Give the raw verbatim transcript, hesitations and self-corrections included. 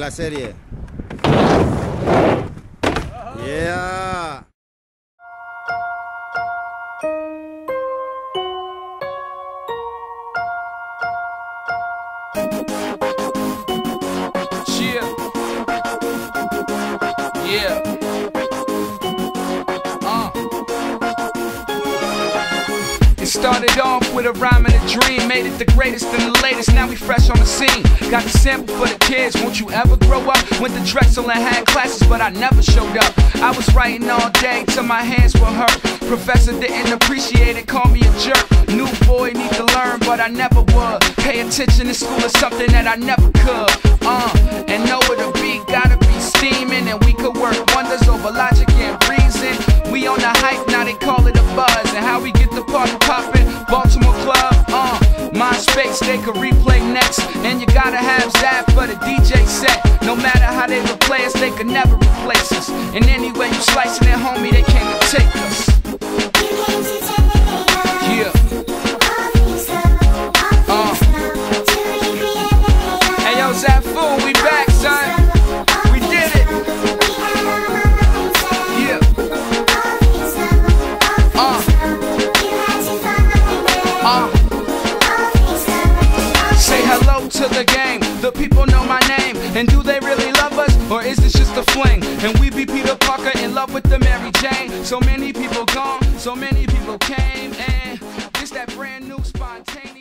la serie. Yeah. Yeah. Yeah. Uh. It started off with a rhyme and a dream, made it the greatest and the latest, now we fresh on the scene. Got the sample for the kids, won't you ever grow up? Went to Drexel and had classes, but I never showed up. I was writing all day till my hands were hurt. Professor didn't appreciate it, called me a jerk. New boy need to learn, but I never would. Pay attention in school is something that I never could. Uh, and know what a beat gotta be steaming, and we could work wonders over logic and reason. We on the hype, now they call it a buzz. And how we get the party poppin', Baltimore club, uh MySpace, they could replay next. And you gotta have Zap for the D J set. No matter how they replay us, they could never replace us. And anyway you slicing it, homie, they came to take us. Yeah. Uh. Hey yo, Zap Fool, we back, son. We did it. Yeah. Uh. Uh. Say hello to the game. The people know my name. And do they really love us? Or is this just a fling? And we be Peter Parker in love with the Mary Jane. So many people gone, so many people came. And this that brand new spontaneous.